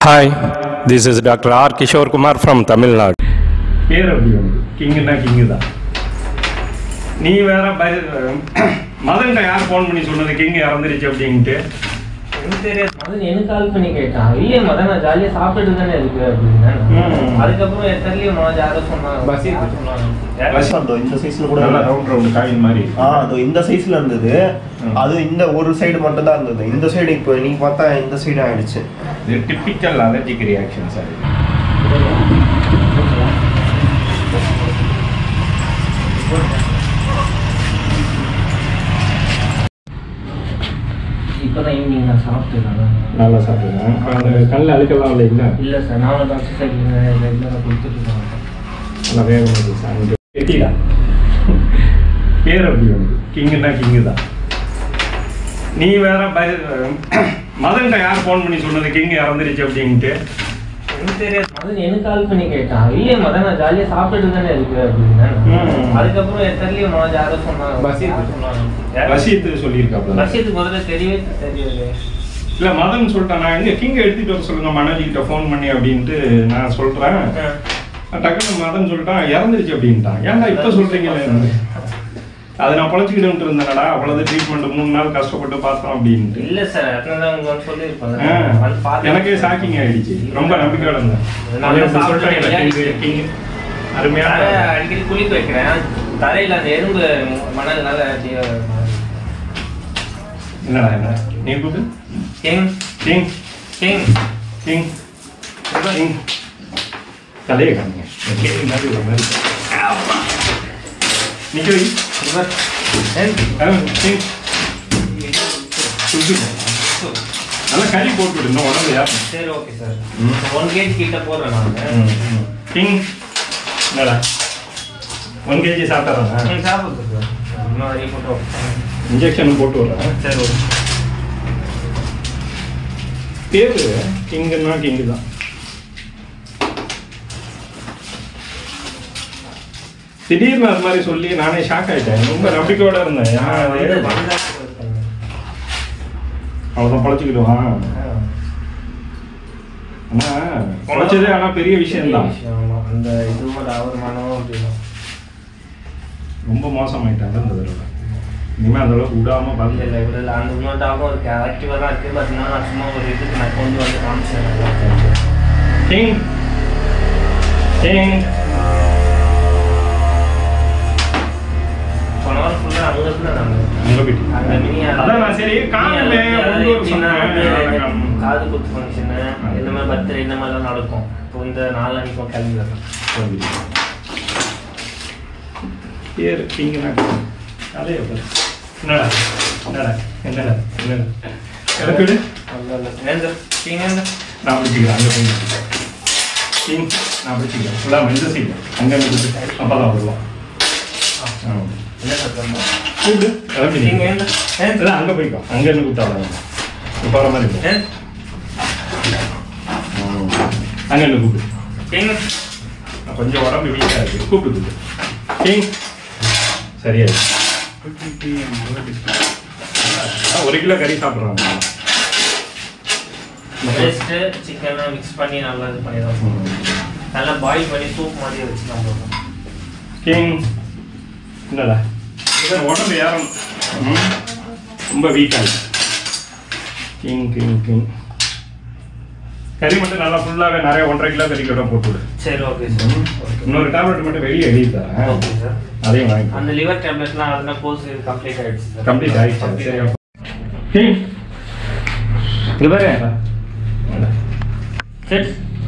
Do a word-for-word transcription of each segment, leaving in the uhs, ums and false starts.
Hi, this is Doctor R Kishore Kumar from Tamil Nadu. Here are you. King na king da. Nee vera madan ka yaar phone panni solradhu king irandirichu அப்படினு எனக்கு தெரியாது. மதன் எனக்கு கால் பண்ணி கேட்டான். இல்ல மதன் நான் ஜாலியா சாப்பிட்டுட்டு தானே இருக்கு அப்படினா. அதுக்கு அப்புறம் எத்தனையோ நான் யாரோ சொன்னாங்க. பஸ் ஏத்தி சொன்னாங்க. பஸ் அந்த இந்த சைஸ்ல கூட நல்ல ரவுண்ட் ரவுண்ட் காயின் மாதிரி. ஆ அது இந்த சைஸ்ல இருந்தது. அது இந்த ஒரு சைடு மட்டும் தான் இருந்தது. இந்த சைடு இப்போ நீங்க பார்த்தா இந்த சைடு ஆயிடுச்சு. இது டிபிக்கல் அலர்ஜிக் ரியாக்ஷன் சார். இப்பதான் ஈவினிங் நான் சாப்பிட்டுருக்கேன். நல்லா சாப்பிட்டுருக்கேன். அந்த கல்ல அழுக்கலாம் இல்லை இல்லை இல்லை சார் நான் டாக்டர் சார் ரெகுலராக கொடுத்துருக்கேன். நல்லா வேகம் வருது சார். கெட்டிடா பேர் அப்படி வந்து கிங்குன்னா கிங்கு தான். நீ வேற மதன்கிட்ட யார் ஃபோன் பண்ணி சொன்னது கிங் இறந்துருச்சு அப்படின்ட்டு? எனக்கு தெரியாது. மதன் எனக்கு கால் பண்ணி கேட்டான். இல்ல மதன் நான் ஜாலியா சாப்பிட்டுட்டு தானே இருக்கு அப்படின்னா. அதுக்கப்புறம் எத்தனையோ நான் யாரோ சொன்னாங்க. பஸ் ஏத்தி சொன்னாங்க. பஸ் ஏத்தி சொல்லியிருக்காப்ல. பஸ் ஏத்தி முதல்ல தெரியவே தெரியல. இல்ல மதன் சொல்லிட்டான், நான் எங்க கிங்க எடுத்துட்டு வர சொல்லுங்க மனோஜி கிட்ட ஃபோன் பண்ணி அப்படின்ட்டு நான் சொல்றேன். டக்குனு மதன் சொல்லிட்டான் இறந்துருச்சு அப்படின்ட்டான். ஏன்டா இப்ப சொல்றீங்களே? அதை நான் பொழைச்சிக்கிட்டு இருந்தேனடா, அவ்வளவு ட்ரீட்மெண்ட் மூணு நாள் கஷ்டப்பட்டு பார்த்தோம் அப்படின்ட்டு. இல்ல சார் அதனால உங்க சொல்லிருப்பாங்க. எனக்கே ஷாக்கிங் ஆயிடுச்சு. ரொம்ப நம்பிக்கையோட இருந்தேன். அருமையான அடிக்கடி குளிக்க வைக்கிறேன். தரையில அந்த எறும்பு மணல்னால என்னடா என்ன நீ கூப்பிட்டு king king king king king கலையை காணுங்க. நிக்கி நல்லா கறி போட்டு விடுங்க உடம்பு யாரும். சரி ஓகே சார். ஒன் கேஜி கிட்ட போடுறேன் நான். கிங் என்னடா ஒன் கேஜி சாப்பிட்டாரா? சாப்பிடுது சார். இன்னும் நிறைய போட்டு இன்ஜெக்ஷன் போட்டு விடுறேன். சரி ஓகே. பேரு கிங்குன்னா கிங்கு தான். திடீர்னு அது மாதிரி சொல்லி நானே ஷாக் ஆயிட்டேன். ரொம்ப நம்பிக்கையோட இருந்தேன். அவ்வளோதான் பொழைச்சிக்கிடுவான். ஆனா பொழைச்சதே ஆனா பெரிய விஷயம் தான். அந்த இதுவோட அவர் மனமும் அப்படின்னா ரொம்ப மோசமாயிட்டாங்க அந்த தடவை. இனிமே அந்த அளவுக்கு விடாம பார்த்து இல்லை இல்லை இல்லை அந்த இன்னொட்டாகவும் இருக்கு. ஆக்டிவாக தான் இருக்குது. பார்த்தீங்கன்னா நான் சும்மா ஒரு இதுக்கு நான் கொண்டு வந்து காமிச்சேன். கிங் கிங் போன வாரம் ஃபுல்லாக அங்கே இருந்தால் நாங்கள் அங்கே போயிட்டு அங்கே மினி அதான் நான் சரி காணல காது குத்து ஃபங்க்ஷனு இந்த மாதிரி பர்த்டே இந்த மாதிரிலாம் நடக்கும். இப்போ இந்த நாலு அன்னைக்கும் கிளம்பி வரேன். பேர் கிங்குனா அதே என்னடா என்னடா என்னடா என்னடா கிளப்பிடு. நான் பிடிச்சிக்கிறேன். அங்கே போய் கிங் நான் பிடிச்சிக்கிறேன். ஃபுல்லாக இந்த சைடு அங்கே இருந்து அப்போ தான் வருவான். கூப்பிடு கிளம்பி அங்கே போய்க்கோ. அங்கே இருந்து கூப்பிட்டா இப்போ வர மாதிரி இருக்கும். அங்கே இருந்து கூப்பிடு. கொஞ்சம் உடம்பு வீக்காக இருக்கு. கூப்பிடு கூப்பிடு கிங் சரியா ஒரு கிலோ கறி சாப்பிட்றாங்க. சிக்கனை மிக்ஸ் பண்ணி நல்லா இது பண்ணிடுவோம். நல்லா பாயில் பண்ணி சூப் மாதிரி வச்சு நம்ம கிங் என்னடா உடம்பு யாரும் ரொம்ப வீக்காக கிங் கிங் கிங் கறி மட்டும் நல்லா ஃபுல்லாகவே நிறைய ஒன்றரை கிலோ கறி கூட போட்டு விடு. சரி ஓகே சார். இன்னொரு டேப்லெட் மட்டும் வெளியே எழுதி தரேன். Okay sir. அதையும் வாங்கி அந்த லிவர் டேப்லெட்லாம் அதெல்லாம் கோர்ஸ் கம்ப்ளீட் ஆயிடுச்சு சார். கம்ப்ளீட் ஆயிடுச்சு. சரி கிங் லிவர் சரி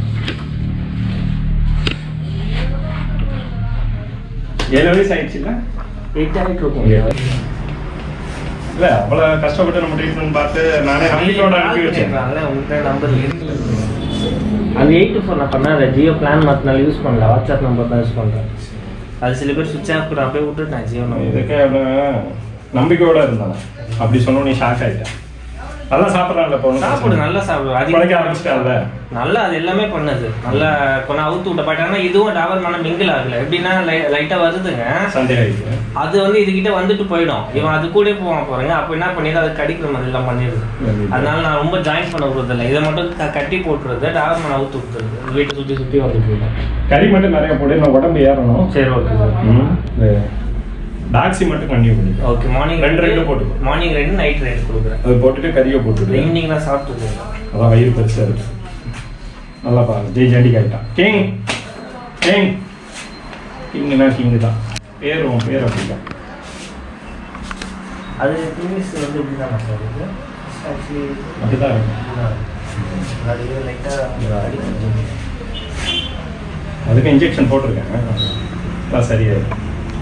ஏழு வயசு ஆயிடுச்சுல்ல? எயிட் ஆகிட்டு இருக்கும். இல்லை அவ்வளோ கஷ்டப்பட்டு நம்ம ட்ரீட்மெண்ட் பார்த்து நானே நம்பிக்கையோட அனுப்பி வச்சேன். உங்கள்கிட்ட நம்பர் அந்த எயிட் டு ஃபோர் நான் பண்ணேன். அதை ஜியோ பிளான் மற்றனால யூஸ் பண்ணல. வாட்ஸ்அப் நம்பர் தான் யூஸ் பண்ணுறேன். அது சில பேர் சுவிட்ச் ஆஃப் நான் போய் விட்டுட்டேன் ஜியோ நம்பர். இதுக்கே அவ்வளோ நம்பிக்கையோட இருந்தாங்க. அப்படி சொன்னோன்னே ஷாக் ஆகிட்டேன். நல்லா சாப்பிட்றான்ல இப்போ சாப்பிடு நல்லா சாப்பிடுவேன் அது குறைக்க ஆரம்பிச்சிட்டான்ல நல்லா அது எல்லாமே பண்ணுது நல்லா கொஞ்சம் அவுத்து விட்ட போயிட்டாங்கன்னா இதுவும் டாபர் மனம் மிங்கிள் ஆகல எப்படின்னா லைட்டா வருதுங்க சந்தேகம் அது வந்து இதுகிட்ட வந்துட்டு போயிடும் இவன் அது கூட போவான் போறேங்க அப்ப என்ன பண்ணிடுது அது கடிக்கிற மாதிரி எல்லாம் பண்ணிடுது அதனால நான் ரொம்ப ஜாயின் பண்ண விடுறது இல்லை இதை மட்டும் கட்டி போட்டுறது டாபர் மனம் அவுத்து விட்டுறது வீட்டை சுற்றி சுற்றி வந்து போயிடும் கறி மட்டும் நிறைய போட்டு நான் உடம்பு ஏறணும் சரி ஓகே சார் டாக்ஸி மட்டும் கண்டினியூ பண்ணி ஓகே மார்னிங் ரெண்டு ரெண்டு போட்டு மார்னிங் ரெண்டு நைட் ரெண்டு கொடுக்குறேன் அது போட்டுட்டு கறியை போட்டுட்டு ஈவினிங் தான் சாப்பிட்டு அதான் வயிறு பெருசாக இருக்கு நல்லா பாருங்க ஜெய் ஜண்டி ஆகிட்டான் கிங் கிங் கிங்னா கிங்கு தான் பேர் உன் பேர் அப்படிதான் அது இங்கிலீஷ் வந்து எப்படி தான் சார் இருக்கு ஆக்சுவலி அப்படிதான் இருக்கும் அது லைட்டாக அடிக்க அதுக்கு இன்ஜெக்ஷன் போட்டிருக்கேன் அதான் சரியாயிடும்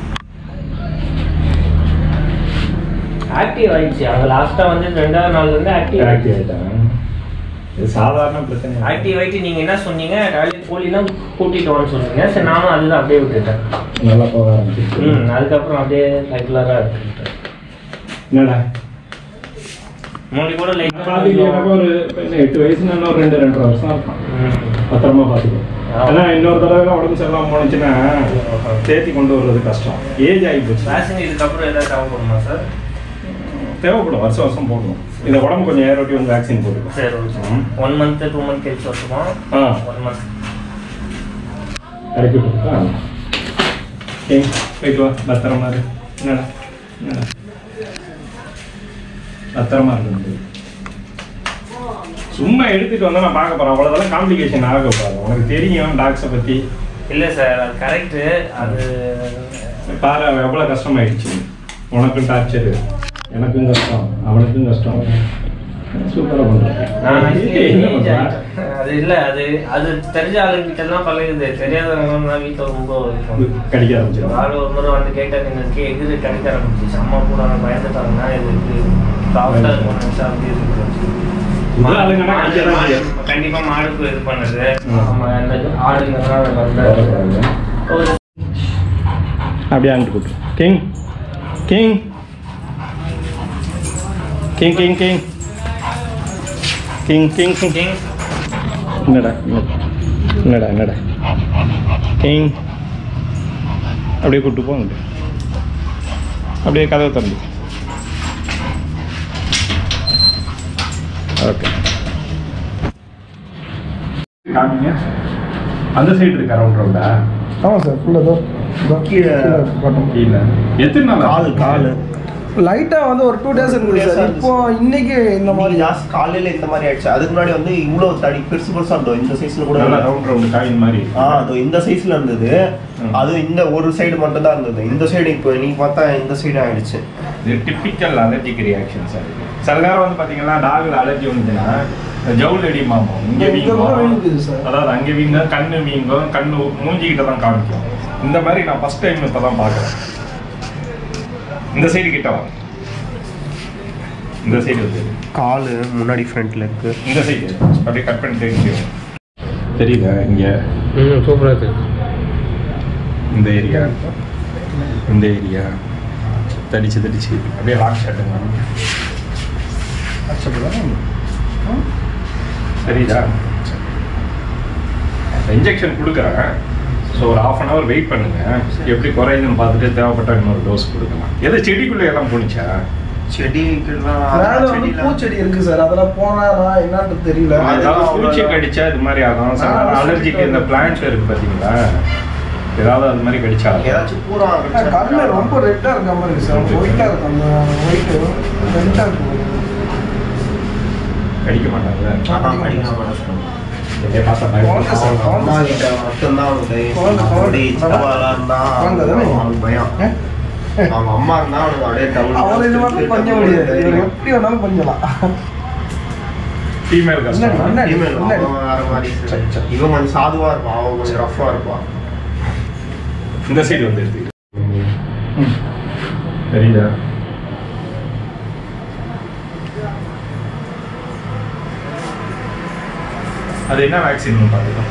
ஆக்டிவ் ஆயிடுச்சு அது லாஸ்ட்டாக வந்து ரெண்டாவது நாள்ல இருந்து ஆக்டிவ் ஆக்டிவ் ஆகிட்டாங்க இது சாதாரண பிரச்சனை ஆக்டிவ் ஆகிட்டு நீங்கள் என்ன சொன்னீங்க டாய்லெட் போலிலாம் கூட்டிட்டு வான்னு சொன்னீங்க சரி நானும் அதுதான் அப்படியே விட்டுட்டேன் நல்லா போக ஆரம்பிச்சு ம் அதுக்கப்புறம் அப்படியே ரெகுலராக இருக்கு என்னடா முன்னாடி கூட லைக் பார்த்தீங்கன்னா ஒரு எட்டு வயசுல இன்னொரு ரெண்டு ரெண்டரை வருஷம் இருக்கும் பத்திரமா பார்த்துக்கோ ஆனால் இன்னொரு தடவை உடம்பு சரியில்லாமல் போனுச்சுன்னா சேர்த்தி கொண்டு வர்றது கஷ்டம் ஏஜ் ஆகி போச்சு வேக்சின் இதுக்கப்புறம் ஏதாவது தேவைப்படுமா சார் தேவைப்படும் வருஷம் வருஷம் போடணும் இந்த உடம்பு கொஞ்சம் ஏரோட்டி வந்து வேக்சின் போட்டுக்கும் சரி okay one month two month கழிச்சு வருஷமா ஆ ஒன் மந்த் இறக்கி விட்டுருக்கா ஏய் போயிட்டு வா பத்திரமா இரு என்னடா என்னடா பத்திரமா இருக்கு சும்மா எடுத்துட்டு வந்தா நான் பார்க்க போறேன் அவ்வளோதெல்லாம் காம்ப்ளிகேஷன் ஆகக்கூடாது உனக்கு தெரியும் டாக்ஸை பற்றி இல்லை சார் அது கரெக்டு அது பாரு எவ்வளோ கஷ்டமாயிடுச்சு உனக்கும் டார்ச்சரு எனக்கும் கஷ்டம் அவனுக்கும் கஷ்டம் சூப்பராக பண்ணுறேன் அது இல்லை அது அது தெரிஞ்ச ஆளுங்கிட்ட தான் பழகுது தெரியாதவங்கன்னா வீட்டில் ரொம்ப கடிக்க ஆரம்பிச்சிடும் ஆள் ஒரு முறை வந்து கேட்டால் எனக்கு எது கடிக்க ஆரம்பிச்சிச்சு அம்மா கூட பயந்துட்டாங்கன்னா இதுக்கு சாஃப்டாக இருக்கும் நிமிஷம் அப்படி இருக்கு கண்டிப்பா மாடுக்கு இது பண்ணுது அப்படியே அங்கிட்டு கூட்டு king king king king king king king king king என்னடா என்னடா என்னடா கிங் அப்படியே கூப்பிட்டு போங்க அப்படியே கதவை தம்பி ஓகே காமிங்க அந்த சைடு இருக்கா ரவுண்ட் ரவுண்டா ஆமாம் சார் ஃபுல்லாக கீழே கீழே எத்தனை நாள் கால் கால் லைட்டாக வந்து ஒரு டூ டேஸ் இருக்குது சார் இப்போ இன்னைக்கு இந்த மாதிரி ஜாஸ்தி காலையில் இந்த மாதிரி ஆயிடுச்சு அதுக்கு முன்னாடி வந்து இவ்வளோ தடி பெருசு பெருசாக இருந்தோம் இந்த சைஸில் கூட ரவுண்ட் ரவுண்டு காயின் மாதிரி ஆ அது இந்த சைஸில் இருந்தது அது இந்த ஒரு சைடு மட்டும் தான் இருந்தது இந்த சைடு இப்போ நீ பார்த்தா இந்த சைடு ஆயிடுச்சு இது டிப்பிக்கல் அலர்ஜிக் ரியாக்ஷன் சார் சில நேரம் வந்து பார்த்தீங்கன்னா டாகில் அலர்ஜி வந்துச்சுன்னா ஜவுல் அடி மாமோம் இங்கே வீங்கும் அதாவது அங்கே வீங்க கண்ணு வீங்கும் கண்ணு மூஞ்சிக்கிட்ட தான் காமிக்கும் இந்த மாதிரி நான் ஃபர்ஸ்ட் டைம் இப்போ தான் பார்க்குறேன் இந்த சைடு கிட்ட வா இந்த சைடு வந்து கால் முன்னாடி ஃப்ரண்ட்டில் இருக்கு இந்த சைடு அப்படியே கட் பண்ணி தெரிஞ்சு தெரியுதா இங்கே ம் சூப்பராக இருக்கு இந்த ஏரியா இந்த ஏரியா தடிச்சு தடிச்சு அப்படியே லாக் ஷாட்டுங்க சரிதா இன்ஜெக்ஷன் கொடுக்குறேன் ஸோ ஒரு ஹாஃப் அன் ஹவர் வெயிட் பண்ணுங்க எப்படி குறையுதுன்னு பார்த்துட்டு தேவைப்பட்ட இன்னொரு டோஸ் கொடுக்கலாம் எது செடிக்குள்ளே எல்லாம் போனிச்சா செடிக்கெல்லாம் பூச்செடி இருக்கு சார் அதெல்லாம் போனா என்னன்னு தெரியல பூச்சி கடிச்சா இது மாதிரி ஆகும் அலர்ஜிக்கு இந்த பிளான்ட் இருக்கு பார்த்தீங்களா ஏதாவது அது மாதிரி கடிச்சா ஏதாச்சும் பூரா கண்ணு ரொம்ப ரெட்டா இருக்க மாதிரி இருக்கு சார் ஒயிட்டா இருக்கு அந்த ஒயிட் ரெட்டா இருக்கு கடிக்க மாட்டாங்க அம்மா இருந்தா அவனுக்கு அப்படியே அவன் இது மட்டும் பண்ண முடியாது எப்படி வேணாலும் பண்ணலாம் ஃபீமேல் கஷ்டம் இவன் கொஞ்சம் சாதுவா இருப்பான் அவன் கொஞ்சம் ரஃபா இருப்பான் இந்த சைடு வந்து எடுத்து தெரியுதா அது என்ன வேக்சின் பார்த்துக்கலாம்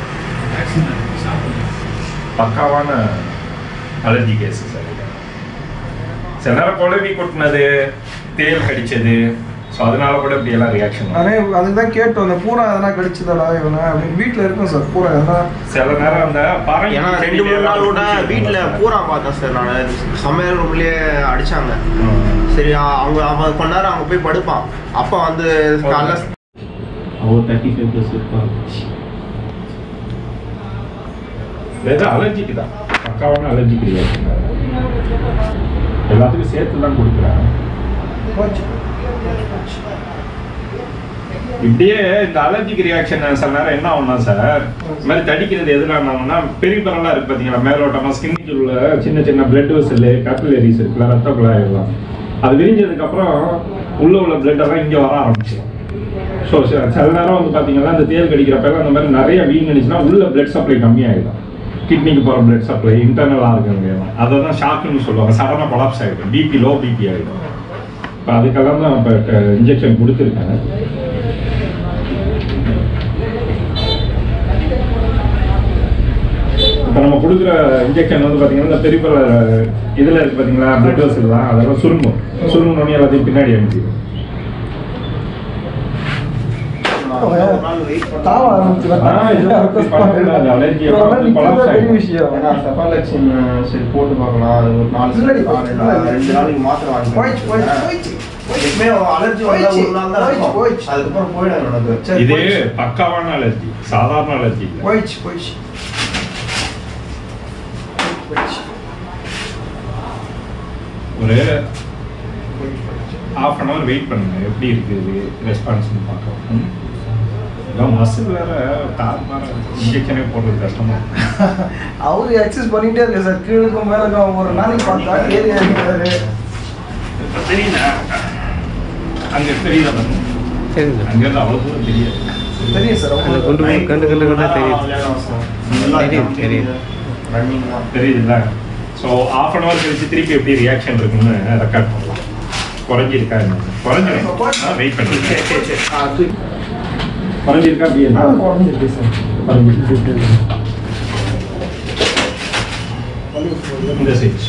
பக்காவான அலர்ஜி கேஸ் சார் சில நேரம் குழவி கொட்டினது தேல் கடிச்சது ஸோ அதனால கூட இப்படி எல்லாம் ரியாக்ஷன் நானே அதுக்கு தான் கேட்டோம் அந்த பூரா எதனா கடிச்சதடா இவனை அப்படின்னு. வீட்டில் இருக்கும் சார் பூரா எதனா சில நேரம் அந்த பறவை ஏன்னா ரெண்டு மூணு நாளோட வீட்டில் பூரா பார்த்தேன் சார் நான். சமையல் ரூம்லேயே அடித்தாங்க. சரி அவங்க அவன் கொஞ்ச நேரம் அவங்க போய் படுப்பான். அப்போ வந்து காலைல அவர் தேர்ட்டி ஃபைவ் ப்ளஸ் இருப்பாங்க. வேறு அலர்ஜிக்கு தான் பக்காவான அலர்ஜிக்கு ரியாக்ஷன். எல்லாத்துக்கும் சேர்த்து தான் கொடுக்குறேன். இப்படியே இந்த அலர்ஜிக் ரியாக்ஷன் சில நேரம் என்ன ஆகும்னா சார், இந்த மாதிரி தடிக்கிறது எதுனா ஆகும்னா பெரிய பரவலாக இருக்கு பார்த்தீங்களா, மேலோட்டமாக ஸ்கின்னிக்கு உள்ள சின்ன சின்ன பிளட் வெசல் கேபிலரிஸ் இருக்குல்ல, ரத்த குழாயெல்லாம் அது விரிஞ்சதுக்கு அப்புறம் உள்ள உள்ள பிளட் எல்லாம் இங்கே வர ஆரம்பிச்சு. ஸோ சில நேரம் வந்து பார்த்தீங்கன்னா இந்த தேல் கடிக்கிறப்ப அந்த மாதிரி நிறைய வீங்கினுச்சுன்னா உள்ள பிளட் சப்ளை கம்மியாகிடும். கிட்னிக்கு போகிற பிளட் சப்ளை இன்டர்னல் ஆர்கன் அதை தான் ஷாக்குன்னு சொல்லுவாங்க. சடனாக கொலாப்ஸ் ஆகிடும், பிபி லோ பிபி ஆகிடும். இப்போ அதுக்கெல்லாம் தான் இப்போ இன்ஜெக்ஷன் கொடுத்துருக்கேன். இப்போ நம்ம கொடுக்குற இன்ஜெக்ஷன் வந்து பார்த்தீங்கன்னா இந்த பெரிய இதில் இருக்குது பார்த்தீங்களா, பிளட் வெசல் தான் அதெல்லாம் சுருங்கும். சுருங்கணுன்னு எல்லாத்தையும் பின்னாடி அனுப்பிடும். தாவ ஆரம்பிச்சு போட்டு பார்க்கலாம். அது ஒரு நாலு ரெண்டு நாளைக்கு மாத்திரை வாங்கி அலர்ஜி வந்தா ஒரு நாள் தான் இருக்கும். அதுக்கப்புறம் போயிடும் எனக்கு. இது பக்காவான அலர்ஜி, சாதாரண அலர்ஜி போயிடுச்சு போயிடுச்சு. ஒரு ஹாஃப் அன் ஹவர் வெயிட் பண்ணுங்க, எப்படி இருக்குது ரெஸ்பான்ஸ்னு பார்க்கலாம். எல்லாம் மசில் வேற தாறுமாற இன்ஜெக்ஷனே போடுறது கஷ்டமா. அவரு எக்ஸசைஸ் பண்ணிட்டே இருக்கு சார், கீழுக்கும் மேலுக்கும் ஒரு நாளைக்கு பார்த்தா ஏரியா இருக்காரு. தெரியல அங்க தெரியல தெரியுது, அங்கிருந்து அவ்வளவு தூரம் தெரியாது. தெரியும் சார், கண்டு கண்டு கண்டு கண்டா தெரியுது தெரியும் தெரியும் தெரியுதுல்ல. ஸோ ஹாஃப் அன் ஹவர் கழிச்சு திருப்பி எப்படி ரியாக்ஷன் இருக்குன்னு ரெக்கார்ட் பண்ணலாம். குறைஞ்சிருக்கா குறைஞ்சிடும், வெயிட் பண்ணுறேன். குறைஞ்சிருக்கா அப்படியே குறைஞ்சிருக்கு சார். இந்த சைஸ்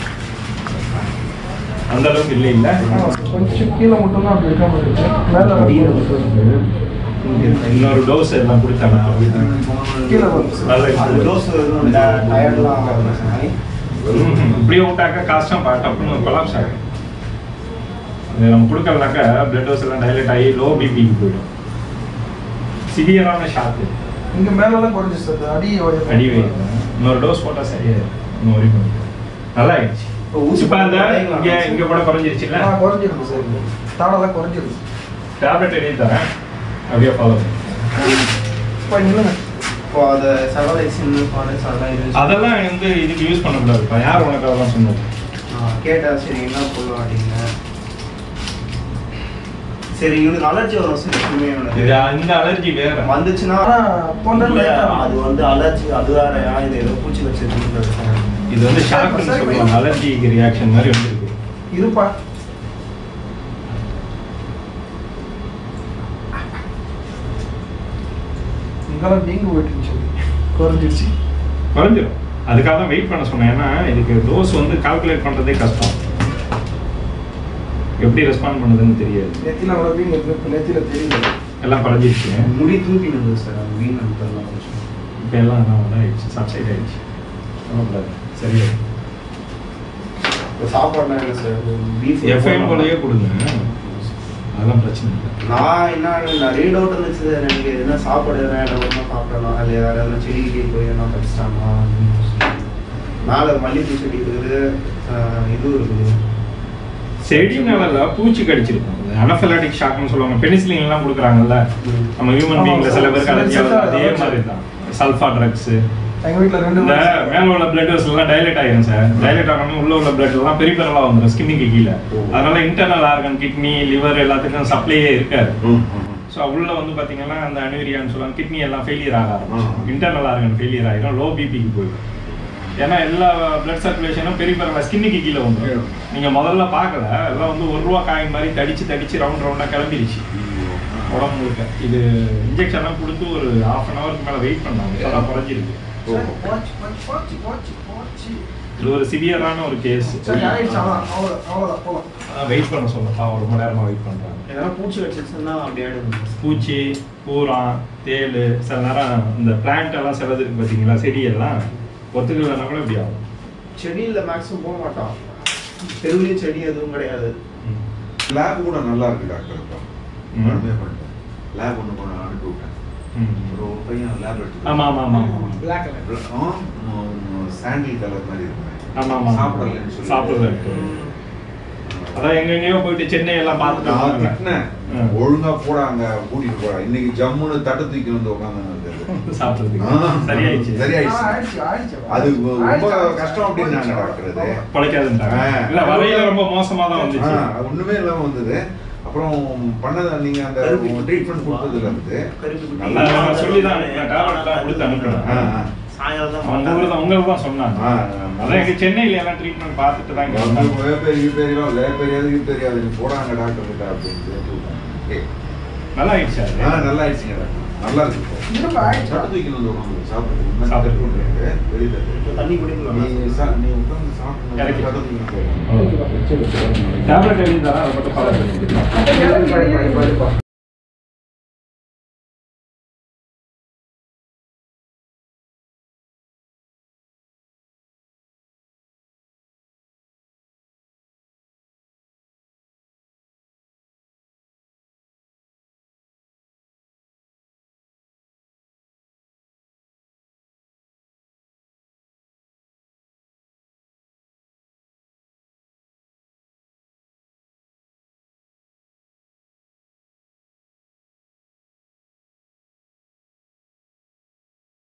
அந்த அளவுக்கு இல்லை இல்லை, கொஞ்சம் கீழே மட்டும் தான் அப்படி இருக்காம இருக்கு. மேலே இன்னொரு டோஸ் எல்லாம் கொடுத்தாங்க. கீழே வந்து டோஸ் டயர்ட்லாம் இப்படியே விட்டாக்கா கஷ்டம் டப்புன்னு கொலாப்ஸ் ஆகும். நம்ம கொடுக்கலனாக்கா பிளட் டோஸ் எல்லாம் டைலேட் ஆகி லோ பிபிக்கு போயிடும். சிவியரான ஷாக்கு. இங்கே மேலெல்லாம் குறைஞ்சி சார், அடி அடி வைக்கிறேன். இன்னொரு டோஸ் போட்டால் சரியாயிடும். இன்னும் ஒரே பண்ணிக்கிறேன். நல்லா ஆயிடுச்சு. இப்போ அந்த இங்கே இங்கே கூட குறைஞ்சிருச்சுல்ல? குறைஞ்சிருக்கு சார், தாடெல்லாம் குறைஞ்சிருக்கு. டேப்லெட் எழுதி தரேன், அப்படியே ஃபாலோ பண்ணுங்க. இப்போ அதை செவலைசின் அதெல்லாம் வந்து இதுக்கு யூஸ் பண்ணக்கூடாதுப்பா. யார் உனக்கு அதெல்லாம் சொன்னது? கேட்டா சரி என்ன சொல்லுவோம் அப்படிங்க. சரி இவனுக்கு அலர்ஜி வரும் சார். இந்த அலர்ஜி வேற வந்துச்சுன்னா அது வந்து அலர்ஜி அது வேறயா, இது ஏதோ பூச்சி வச்சிருக்கு. இது வந்து ஷாக்னு சொல்லுவாங்க, அலர்ஜிக்கு ரியாக்ஷன் மாதிரி வந்துருக்கு. இருப்பா இங்கெல்லாம் நீங்க போயிட்டு குறைஞ்சிருச்சு. குறைஞ்சிடும். அதுக்காக தான் வெயிட் பண்ண சொன்னேன். ஏன்னா இதுக்கு டோஸ் வந்து கால்குலேட் பண்ணுறதே கஷ்டம், எப்படி ரெஸ்பாண்ட் பண்ணுதுன்னு தெரியாது. நெத்தில அவ்வளோ வீண் இருக்கு, நெத்தில தெரியல. எல்லாம் குறைஞ்சிருச்சு. முடி தூக்கி இருந்தது சார், அது வீண் அனுப்பலாம். இப்போ எல்லாம் என்ன ஆயிடுச்சு, சப்சைட் ஆயிடுச்சு. சொல்லக்கூடாது சரியா. சாப்பாடுனா என்ன சார், பீஃப் எஃப்ஐஎம் போலயே கொடுங்க, அதெல்லாம் பிரச்சனை இல்லை. நான் என்ன நான் ரீட் அவுட் இருந்துச்சு சார். எனக்கு எதுனா சாப்பாடு எதனா இடமா சாப்பிடணும், இல்லை வேறு எதனா செடிக்கு போய் என்ன படிச்சிட்டாமா. மேலே மல்லிகைப்பூ செடி இருக்குது, இது இருக்குது. செடினால பூச்சி கடிச்சிருக்கும். அனஃபிலாக்டிக் ஷாக்னு சொல்லுவாங்க. பெனிசிலின் எல்லாம் கொடுக்குறாங்கல்ல நம்ம ஹியூமன் பீயிங்ல, சில பேருக்கு அலர்ஜி ஆகுது. அதே மாதிரி தான் சல்ஃபா ட்ரக்ஸ். எங்க வீட்டில் ரெண்டு இந்த மேல உள்ள பிளட் வெசல் எல்லாம் டைலேட் ஆயிரும் சார். டைலேட் ஆகணும் உள்ள உள்ள பிளட் எல்லாம் பெரிபெரலா வந்துடும் ஸ்கின்னுக்கு கீழே. அதனால இன்டர்னல் ஆர்கன், கிட்னி, லிவர் எல்லாத்துக்கும் சப்ளையே இருக்காது. ஸோ உள்ள வந்து பார்த்தீங்கன்னா அந்த அனியூரியான்னு சொல்லுவாங்க, கிட்னி எல்லாம் ஃபெயிலியர் ஆக ஆரம்பிச்சிடும். இன்டர்னல் ஆர்கன் ஃபெயிலியர் ஆகிடும், லோ பிபிக்கு போயிடும். ஏன்னா எல்லா பிளட் சர்க்குலேஷனும் பெரிபெரலா ஸ்கின்னுக்கு கீழே வந்துடும். நீங்கள் முதல்ல பார்க்கல, எல்லாம் வந்து ஒரு ரூபா காயின் மாதிரி தடிச்சு தடிச்சு ரவுண்ட் ரவுண்டாக கிளம்பிடுச்சு உடம்பு முழுக்க. இது இன்ஜெக்ஷன்லாம் கொடுத்து ஒரு ஹாஃப் அன் ஹவருக்கு மேலே வெயிட் பண்ணாங்க, அதெல்லாம் குறைஞ்சிருக்கு. இது ஒரு சிவியரான ஒரு கேஸ். வெயிட் பண்ண சொல்லப்பா ரொம்ப நேரமாக வெயிட் பண்ணுறாங்க. எதனா பூச்சி வச்சிருச்சுன்னா அப்படி ஆயிடுங்க. பூச்சி, பூரா, தேள், சில நேரம் இந்த பிளான்ட் எல்லாம் சிலது இருக்கு பார்த்தீங்களா, செடியெல்லாம் ஒத்துக்கலைன்னா கூட இப்படி ஆகும். செடியில் மேக்ஸிமம் போக மாட்டான், தெருவுலேயும் செடி எதுவும் கிடையாது. லேப் கூட நல்லா இருக்கு டாக்டர். இப்போ கடுமையாக பண்ணிட்டேன், லேப் ஒன்று கொண்டு அனுப்பி விட்டேன். ஒரு பையன் லேப் எடுத்து ஆமாம் ஆமாம் ஆமாம் பிளாக் கலர் சாண்டில் கலர் மாதிரி இருக்கும். ஆமாம் ஆமாம் சாப்பிடலன்னு சொல்லி சாப்பிடல. அதான் எங்கெங்கயோ போயிட்டு சென்னை எல்லாம் பார்த்துட்டு ஒழுங்கா போட அங்க கூட்டிட்டு போறா. இன்னைக்கு ஜம்முன்னு தட்டு தூக்கி வந்து உட்காந்து சாப்பிடுறதுக்கு சரியாயிடுச்சு. சரியாயிடுச்சு. அது ரொம்ப கஷ்டம் அப்படின்னு நாங்க டாக்டர் பழைக்காதுன்றாங்க. இல்ல வரையில ரொம்ப மோசமா தான் வந்துச்சு, ஒண்ணுமே இல்லாம வந்தது. அப்புறம் பண்ணத நீங்க அந்த ட்ரீட்மெண்ட் கொடுத்ததுல இருந்து நல்லா சொல்லி தான் கொடுத்து அனுப்புறேன். உங்களுக்கு தான் சொன்னாங்க. அதான் எங்க சென்னையில எல்லாம் ட்ரீட்மெண்ட் பார்த்துட்டு தான் தெரியாது போறாங்க டாக்டர் கிட்ட அப்படின்னு. நல்லா ஆயிடுச்சு. நல்லா ஆயிடுச்சுங்க டாக்டர், நல்லா இருக்கு. சாப்பிட்டு சாப்பிட்டு தண்ணி குடிக்கலாம். நீ உட்காந்து சாப்பிட்டு டேப்லெட் எழுதி தரேன், அதை மட்டும் ஃபாலோ பண்ணி